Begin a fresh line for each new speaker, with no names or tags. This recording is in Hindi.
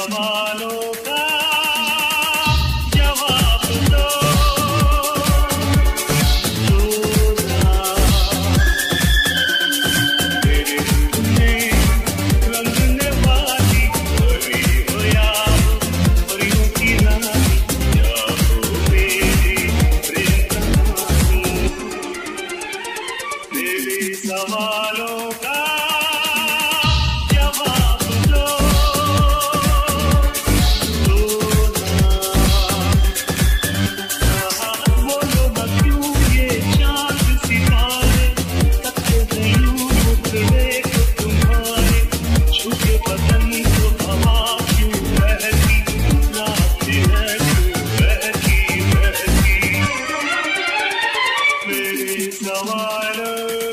सवालों का जवाब दो। मेरे दिल में रंगने वाली परी हो या परियों की रानी, या हो मेरी प्रेम कहानी। मेरे सवालों का जवाब दो। बोलो न क्यों ये चाँद सितारे तकते हैं यूं मुखड़े को तुम्हारे, छुपे बदन को हवा क्यों बहती, रात है क्यों बहती बहती। मेरे सवालों